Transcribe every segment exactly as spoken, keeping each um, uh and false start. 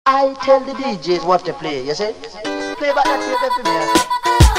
I tell the D Js what to play, you see? Play back that tape for me, you see?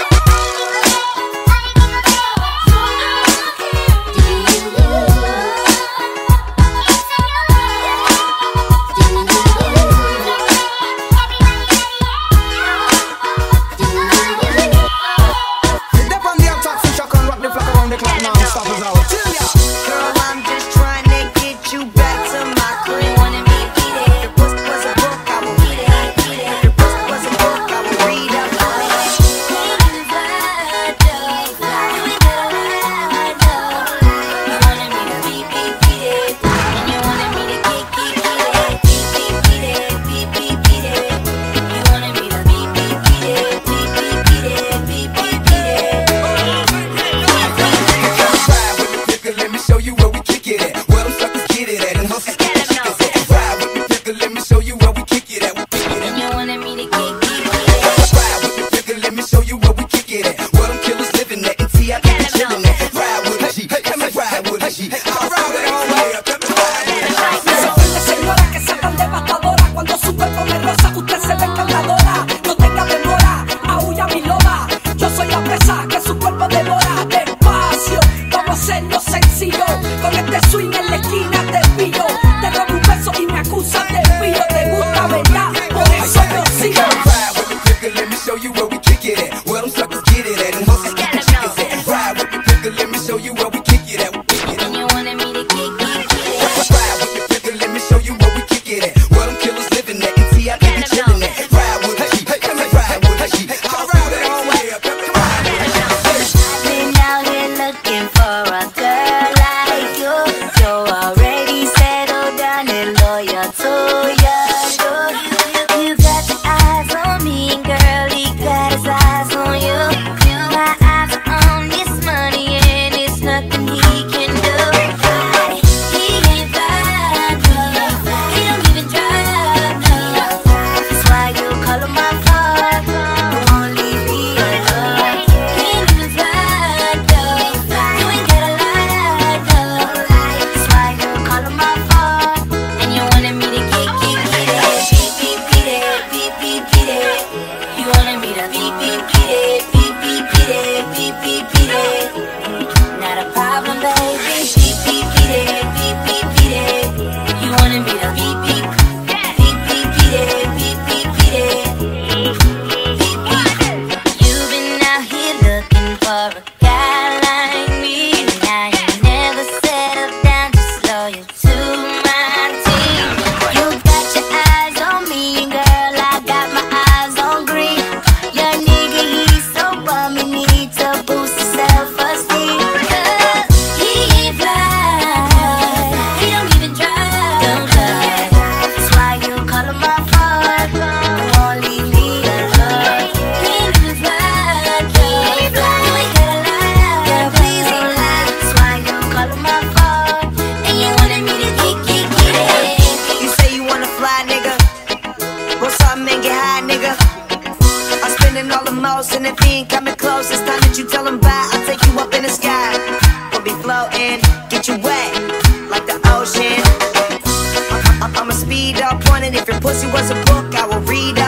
And if he ain't coming close, it's time that you tell him bye. I'll take you up in the sky. We'll be floating, get you wet like the ocean. I'ma speed up on it. If your pussy was a book, I will read it.